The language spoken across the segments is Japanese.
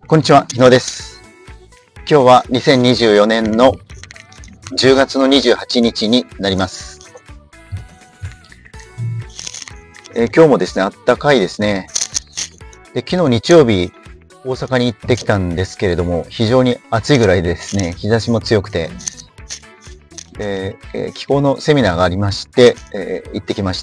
こんにちは、日野です。今日は2024年の10月の28日になります。今日もですね、あったかいですね。で、昨日日曜日、大阪に行ってきたんですけれども、非常に暑いぐらいでですね、日差しも強くて、気候のセミナーがありまして、行ってきました。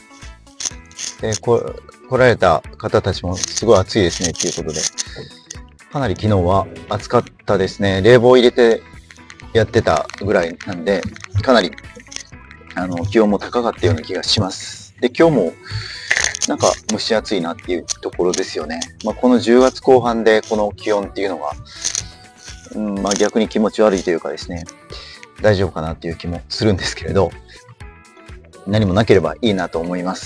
来られた方たちもすごい暑いですね、ということで。かなり昨日は暑かったですね。冷房入れてやってたぐらいなんで、かなり気温も高かったような気がします。で、今日もなんか蒸し暑いなっていうところですよね。この10月後半でこの気温っていうのが、逆に気持ち悪いというかですね、大丈夫かなっていう気もするんですけれど、何もなければいいなと思います。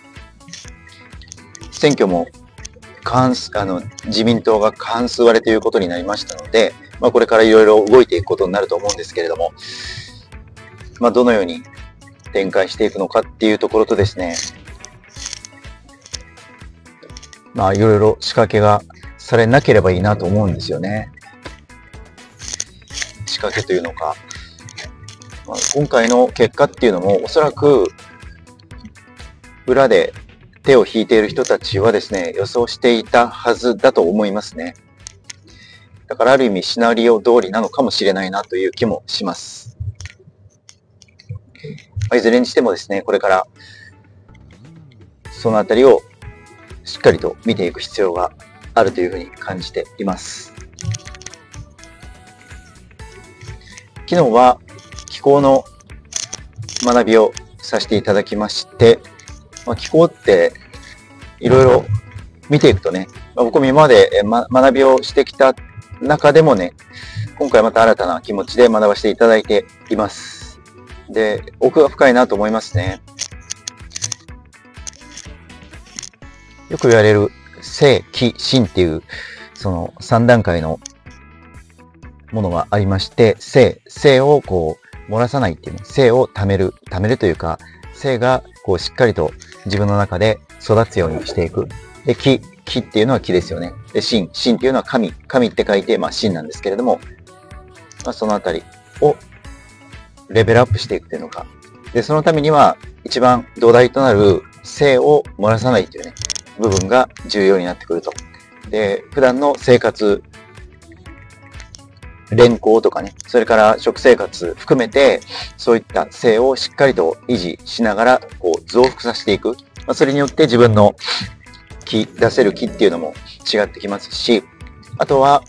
選挙も自民党が過半数割れということになりましたので、これからいろいろ動いていくことになると思うんですけれども、どのように展開していくのかっていうところとですね、いろいろ仕掛けがされなければいいなと思うんですよね。仕掛けというのか、今回の結果っていうのもおそらく裏で手を引いている人たちはですね、予想していたはずだと思いますね。だからある意味シナリオ通りなのかもしれないなという気もします。いずれにしてもですね、これからそのあたりをしっかりと見ていく必要があるというふうに感じています。昨日は気候の学びをさせていただきまして、気候っていろいろ見ていくとね、僕も今まで学びをしてきた中でもね、今回また新たな気持ちで学ばせていただいています。で、奥が深いなと思いますね。よく言われる生、気、心っていうその3段階のものがありまして、生を漏らさないっていうね、生を貯めるというか、生がしっかりと自分の中で育つようにしていく。で、気っていうのは気ですよね。で、心っていうのは神って書いて、心なんですけれども、そのあたりをレベルアップしていくというのか。で、そのためには一番土台となる生を漏らさないというね、部分が重要になってくると。で、普段の生活、連行とかね、それから食生活含めて、そういった性をしっかりと維持しながら、増幅させていく。それによって自分の出せる気っていうのも違ってきますし、あとは、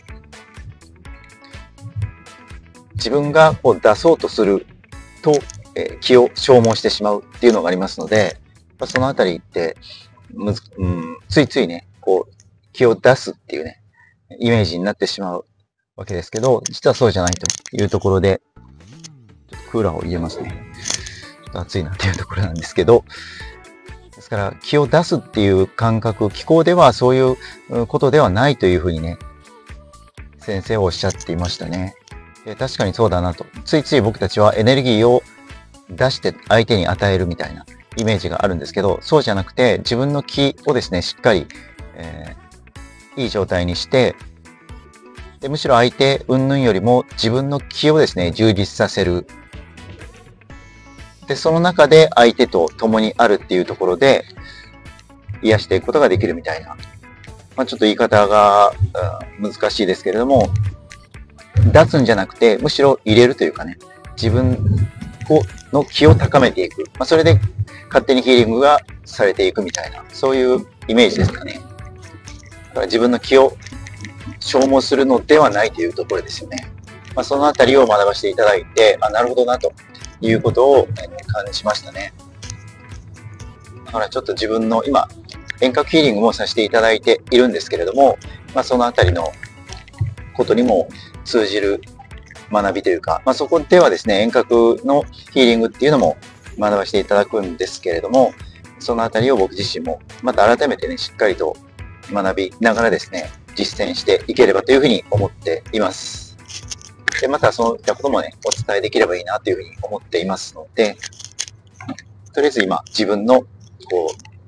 自分が出そうとすると、気を消耗してしまうっていうのがありますので、そのあたりって、ついついね、気を出すっていうね、イメージになってしまうわけですけど、実はそうじゃないというところで、ちょっとクーラーを入れますね。ちょっと暑いなっていうところなんですけど、ですから気を出すっていう感覚、気候ではそういうことではないというふうにね、先生はおっしゃっていましたね。で、確かにそうだなと。ついつい僕たちはエネルギーを出して相手に与えるみたいなイメージがあるんですけど、そうじゃなくて自分の気をですね、しっかり、いい状態にして、でむしろ相手云々よりも自分の気をですね、充実させる。で、その中で相手と共にあるっていうところで癒していくことができるみたいな。ちょっと言い方が、難しいですけれども、出すんじゃなくて、むしろ入れるというかね、自分の気を高めていく。それで勝手にヒーリングがされていくみたいな、そういうイメージですかね。だから自分の気を消耗するのではないというところですよね。そのあたりを学ばせていただいて、なるほどなということを感じましたね。だからちょっと自分の今、遠隔ヒーリングもさせていただいているんですけれども、そのあたりのことにも通じる学びというか、そこではですね、遠隔のヒーリングっていうのも学ばせていただくんですけれども、そのあたりを僕自身もまた改めてね、しっかりと学びながらですね、実践していければというふうに思っています。で、またそういったこともね、お伝えできればいいなというふうに思っていますので、とりあえず今、自分の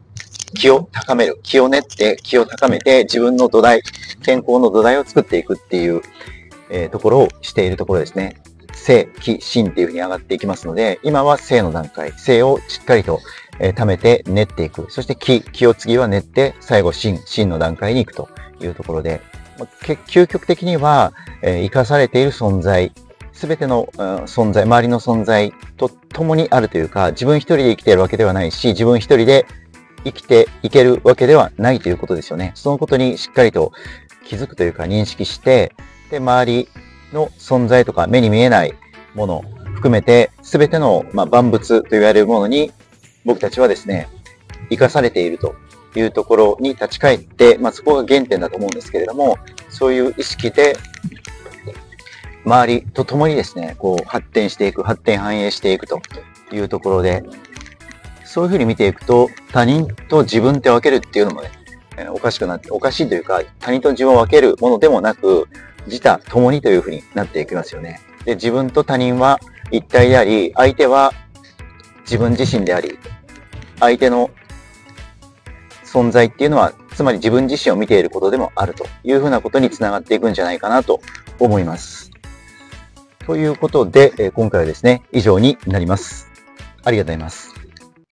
気を高める。気を練って気を高めて自分の土台、健康の土台を作っていくっていう、ところをしているところですね。静、気、心っていうふうに上がっていきますので、今は静の段階。静をしっかりと、溜めて練っていく。そして気を次は練って、最後心の段階に行くというところで、究極的には、生かされている存在、すべての存在、周りの存在と共にあるというか、自分一人で生きているわけではないし、自分一人で生きていけるわけではないということですよね。そのことにしっかりと気づくというか認識して、で、周りの存在とか目に見えないもの含めて、すべての、万物と言われるものに僕たちはですね、生かされているというところに立ち返って、そこが原点だと思うんですけれども、そういう意識で周りと共にですね、こう発展していく、発展繁栄していくというところで、そういうふうに見ていくと、他人と自分って分けるっていうのもね、おかしいというか、他人と自分を分けるものでもなく、自他共にというふうになっていきますよね。で、自分と他人は一体であり、相手は自分自身であり、相手の存在っていうのは、つまり自分自身を見ていることでもあるというふうなことにつながっていくんじゃないかなと思います。ということで、今回はですね、以上になります。ありがとうございます。